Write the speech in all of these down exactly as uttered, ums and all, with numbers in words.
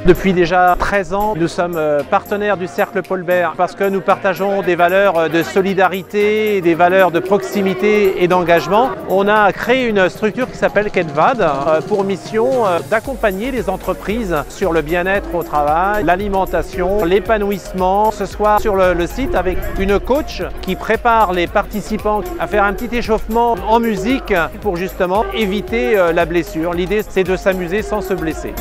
Depuis déjà treize ans, nous sommes partenaires du Cercle Paul Bert parce que nous partageons des valeurs de solidarité, des valeurs de proximité et d'engagement. On a créé une structure qui s'appelle Kenvad pour mission d'accompagner les entreprises sur le bien-être au travail, l'alimentation, l'épanouissement. Ce soir sur le, le site avec une coach qui prépare les participants à faire un petit échauffement en musique pour justement éviter la blessure. L'idée c'est de s'amuser sans se blesser.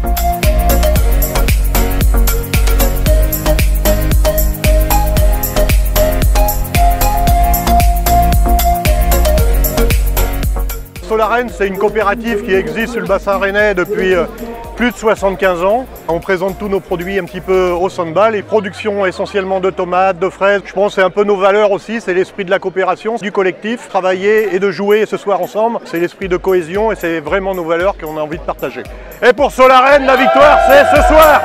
Solaren, c'est une coopérative qui existe sur le bassin rennais depuis plus de soixante-quinze ans. On présente tous nos produits un petit peu au Sandball et production essentiellement de tomates, de fraises. Je pense que c'est un peu nos valeurs aussi, c'est l'esprit de la coopération, du collectif. Travailler et de jouer ce soir ensemble, c'est l'esprit de cohésion et c'est vraiment nos valeurs qu'on a envie de partager. Et pour Solaren, la victoire, c'est ce soir!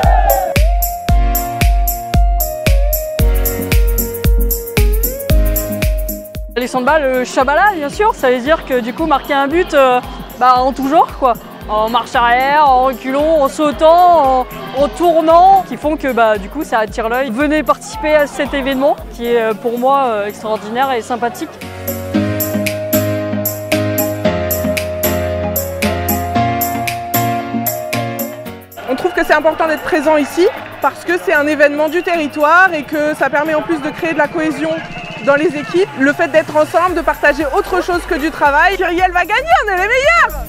Les Sandball, euh, Chabala bien sûr, ça veut dire que du coup marquer un but euh, bah, en tout genre quoi. En marche arrière, en reculant, en sautant, en, en tournant, qui font que bah, du coup ça attire l'œil. Venez participer à cet événement qui est pour moi euh, extraordinaire et sympathique. On trouve que c'est important d'être présent ici parce que c'est un événement du territoire et que ça permet en plus de créer de la cohésion dans les équipes. Le fait d'être ensemble, de partager autre chose que du travail. Kyrielle va gagner, on est les meilleurs!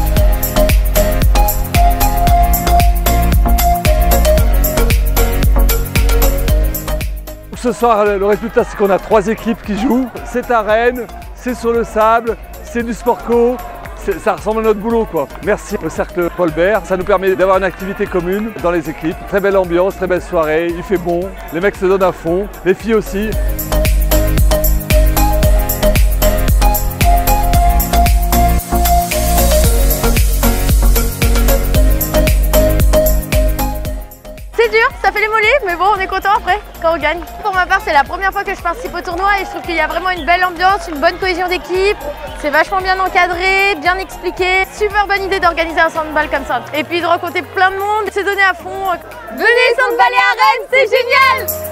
Ce soir, le résultat, c'est qu'on a trois équipes qui jouent. C'est à Rennes, c'est sur le sable, c'est du sport co. Ça ressemble à notre boulot quoi. Merci au Cercle Paul Bert, ça nous permet d'avoir une activité commune dans les équipes. Très belle ambiance, très belle soirée, il fait bon, les mecs se donnent à fond, les filles aussi. C'est dur, ça fait les mollets, mais bon, on est content après quand on gagne. Pour ma part, c'est la première fois que je participe au tournoi et je trouve qu'il y a vraiment une belle ambiance, une bonne cohésion d'équipe. C'est vachement bien encadré, bien expliqué. Super bonne idée d'organiser un Sandball comme ça. Et puis de rencontrer plein de monde, se donner à fond. Venez Sandballer à Rennes, c'est génial!